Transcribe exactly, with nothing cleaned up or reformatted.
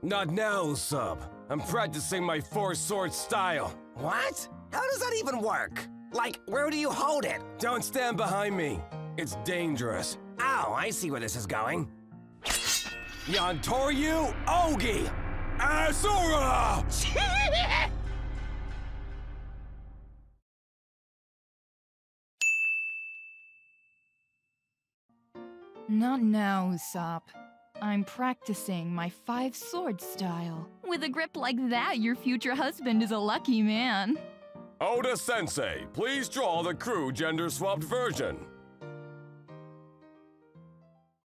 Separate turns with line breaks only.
Not now, Usopp. I'm practicing my four-sword style.
What? How does that even work? Like, where do you hold it?
Don't stand behind me. It's dangerous.
Oh, I see where this is going.
Yantoryu Ogi! Azura!
Not now, Usopp. I'm practicing my five-sword style. With a grip like that, your future husband is a lucky man.
Oda Sensei, please draw the crew gender-swapped version.